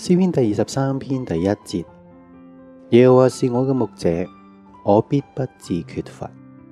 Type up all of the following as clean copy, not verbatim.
詩篇第23篇第1節，耶和華是我嘅牧者，我必不致缺乏。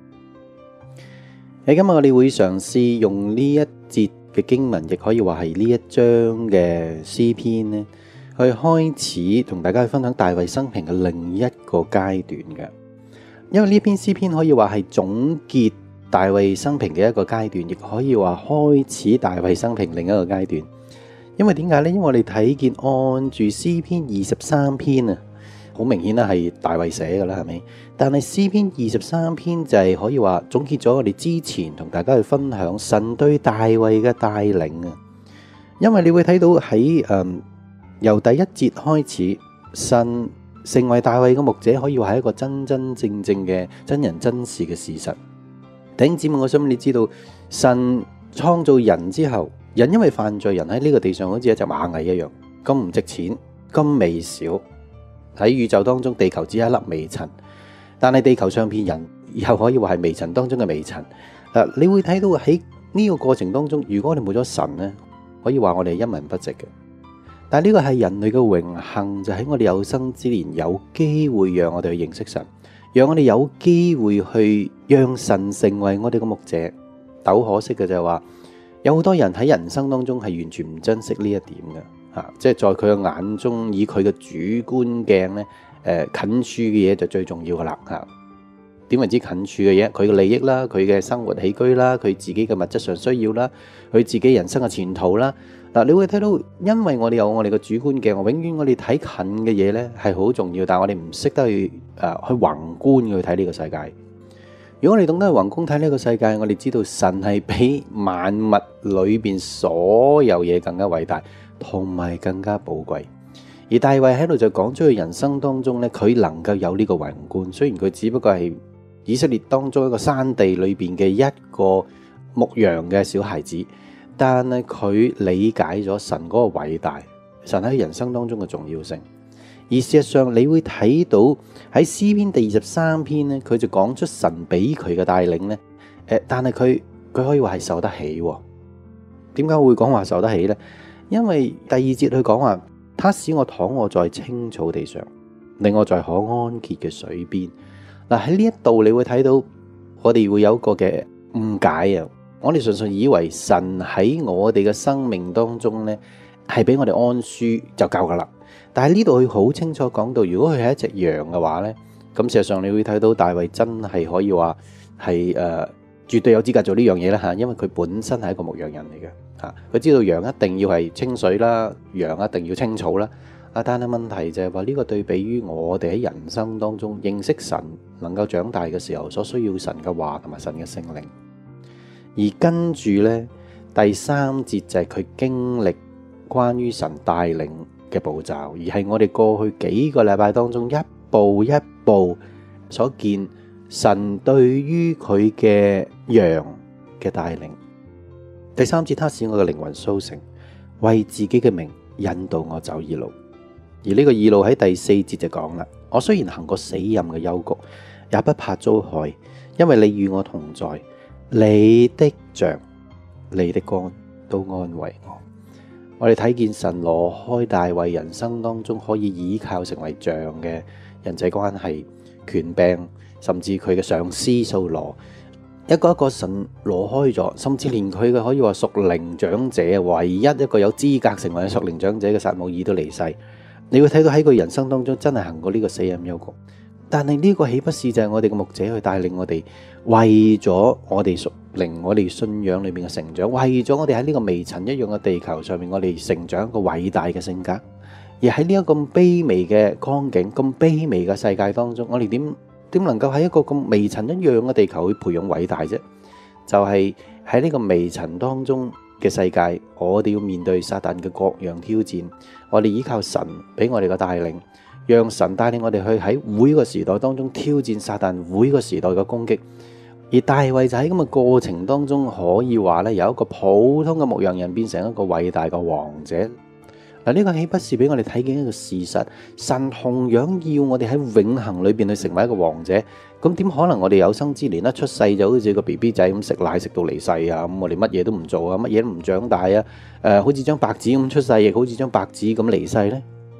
喺今日我哋會嘗試用呢一節嘅經文，亦可以話係呢一章嘅詩篇呢，去開始同大家去分享大衛生平嘅另一個階段嘅。因為呢篇詩篇可以話係總結大衛生平嘅一個階段，亦可以話開始大衛生平另一個階段。因為點解呢？因為我哋睇見按住詩篇23篇啊，好明顯啦係大衛寫噶啦，係咪？但係詩篇23篇就係可以話總結咗我哋之前同大家去分享神對大衛嘅帶領啊。因為你會睇到喺由第1節開始，神成為大衛嘅牧者，可以話係一個真真正正嘅真人真事嘅事實。弟兄姊妹，我想你知道神創造人之後，人因為犯罪，人喺呢個地上好似一隻螞蟻一樣，咁唔值錢，咁微小，喺宇宙當中地球只係一粒微塵，但係地球上邊人又可以話係微塵當中嘅微塵。你會睇到喺呢個過程當中，如果我哋冇咗神呢，可以話我哋係一文不值嘅。但係呢個係人類嘅榮幸，就喺我哋有生之年有機會讓我哋去認識神，讓我哋有機會去讓神成為我哋嘅牧者。但好可惜嘅就係話，有好多人喺人生當中係完全唔珍惜呢一點嘅，即係在佢嘅眼中，以佢嘅主觀鏡呢，近處嘅嘢就最重要噶啦。點為之近處嘅嘢？佢嘅利益啦，佢嘅生活起居啦，佢自己嘅物質上需要啦，佢自己人生嘅前途啦。你會睇到，因為我哋有我哋嘅主觀鏡，永遠我哋睇近嘅嘢呢係好重要，但係我哋唔識得去宏觀去睇呢個世界。如果我哋懂得去宏觀睇呢個世界，我哋知道神係比萬物裏邊所有嘢更加偉大，同埋更加寶貴。而大衛喺度就講出佢人生當中呢，佢能夠有呢個宏觀，雖然佢只不過係以色列當中一個山地裏邊嘅一個牧羊嘅小孩子，但係佢理解咗神嗰個偉大，神喺人生當中嘅重要性。而事實上你會睇到喺詩篇第23篇呢，佢就講出神俾佢嘅帶領呢，但係佢可以話係受得起。點解會講話受得起呢？因為第2節佢講話，他使我躺臥在青草地上，令我在可安歇嘅水邊。喺呢一度你會睇到我哋會有一個嘅誤解啊！我哋純粹以為神喺我哋嘅生命當中呢，係俾我哋安舒就夠噶啦。但係呢度佢好清楚講到，如果佢係一隻羊嘅話呢，咁事實上你會睇到大衛真係可以話係絕對有資格做呢樣嘢啦嚇，因為佢本身係一個牧羊人嚟嘅嚇，佢知道羊一定要係清水啦，羊一定要青草啦。但係問題就係話呢個對比於我哋喺人生當中認識神能夠長大嘅時候所需要神嘅話同埋神嘅聖靈，而跟住呢，第3節就係佢經歷關於神帶領嘅步驟，而係我哋過去幾個禮拜當中一步一步所見神對於佢嘅羊嘅帶領。第3節，他使我嘅靈魂甦醒，為自己嘅名引導我走義路。而呢個義路喺第4節就講啦，我雖然行過死蔭嘅幽谷，也不怕遭害，因為你與我同在，你的杖、你的竿都安慰我。我哋睇見神挪開大衛人生當中可以依靠成為杖嘅人際關係、權柄，甚至佢嘅上司掃羅，一個一個神挪開咗，甚至連佢嘅可以話屬靈長者，唯一一個有資格成為屬靈長者嘅撒母耳都離世。你會睇到喺佢人生當中真係行過呢個死蔭幽谷，但係呢個豈不是就係我哋嘅牧者去帶領我哋，為咗我哋屬靈、我哋信仰裏面嘅成長，為咗我哋喺呢個微塵一樣嘅地球上面，我哋成長一個偉大嘅性格。而喺呢一個咁卑微嘅光景、咁卑微嘅世界當中，我哋點能夠喺一個咁微塵一樣嘅地球去培養偉大啫？就係喺呢個微塵當中嘅世界，我哋要面對撒旦嘅各樣挑戰，我哋依靠神俾我哋嘅帶領，讓神帶領我哋去喺每個時代當中挑戰撒旦每個時代嘅攻擊。而大衛就喺咁嘅過程當中，可以話咧，由一個普通嘅牧羊人變成一個偉大嘅王者。嗱，呢個豈不是俾我哋睇見一個事實？神同樣要我哋喺永恆裏邊去成為一個王者。咁點可能我哋有生之年一出世就好似個 BB 仔咁食奶食到離世啊？咁我哋乜嘢都唔做啊，乜嘢都唔長大啊？好似張白紙咁出世，亦好似張白紙咁離世呢？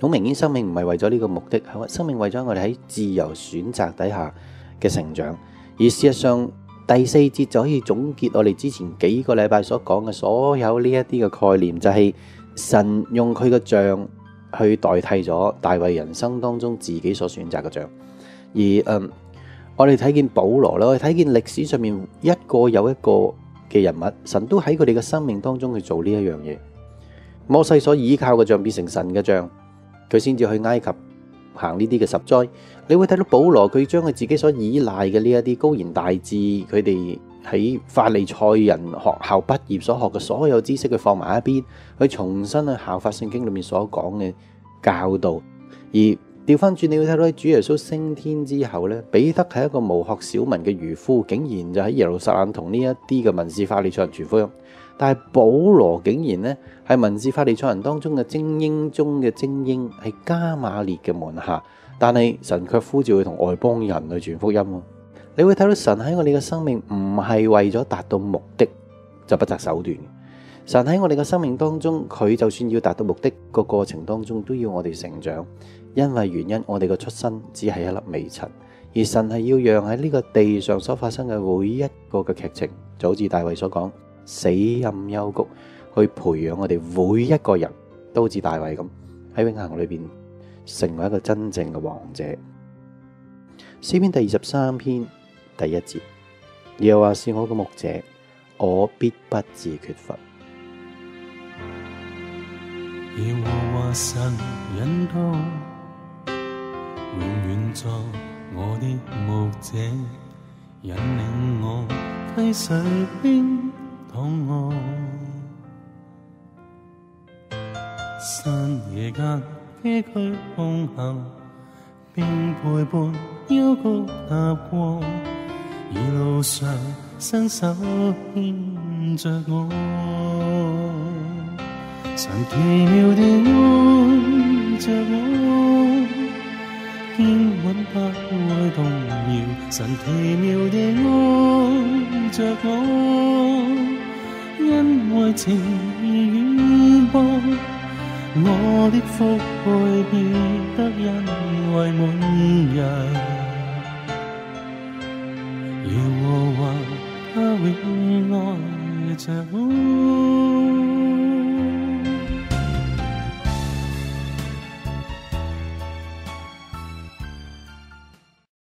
好明顯，生命唔係為咗呢個目的，係生命為咗我哋喺自由選擇底下嘅成長。而事實上，第4節就可以總結我哋之前幾個禮拜所講嘅所有呢一啲嘅概念，就係神用佢嘅杖去代替咗大衛人生當中自己所選擇嘅杖。而我哋睇見保羅啦，我哋睇見歷史上面一個又一個嘅人物，神都喺佢哋嘅生命當中去做呢一樣嘢。摩西所依靠嘅杖變成神嘅杖，佢先至去埃及行呢啲嘅10災。你會睇到保羅佢將佢自己所依賴嘅呢一啲高言大智，佢哋喺法利賽人學校畢業所學嘅所有知識，佢放埋一邊，去重新去效法聖經裏面所講嘅教導。而調翻轉，你會睇到喺主耶穌升天之後呢，彼得係一個無學小民嘅漁夫，竟然就喺耶路撒冷同呢一啲嘅文士法利賽人傳福音。但係保羅竟然呢係文士法利賽人當中嘅精英中嘅精英，係加馬列嘅門下，但係神卻呼召佢同外邦人去傳福音。你會睇到神喺我哋嘅生命唔係為咗達到目的就不擇手段。神喺我哋嘅生命當中，佢就算要達到目的個過程當中，都要我哋成長。因為原因，我哋嘅出身只係一粒微塵，而神係要讓喺呢個地上所發生嘅每一個嘅劇情，就好似大衛所講，死蔭幽谷，去培養我哋每一個人，都好似大衛咁喺永恆裏邊成為一個真正嘅王者。詩篇第23篇第1節，耶和華是我嘅牧者，我必不致缺乏。 耶和華神引導，永遠作我的牧者，引領我溪水邊躺臥，山野間崎嶇風行，並陪伴幽谷踏過，而路上伸手牽着我。神奇妙地愛着我，堅穩不會動搖。神奇妙地愛着我，因為情義遠播，我的福杯變得恩惠滿溢。耶和華他永愛着我。